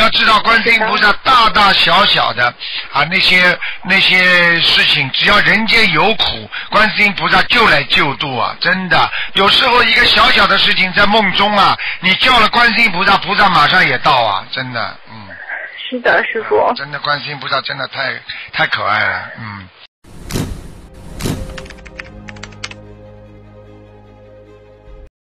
知道观世音菩萨大大小小的啊那些事情，只要人间有苦，观世音菩萨就来救度啊！真的，有时候一个小小的事情在梦中啊，你叫了观世音菩萨，菩萨马上也到啊！真的， 是的，师傅。 真的，观世音菩萨真的太可爱了，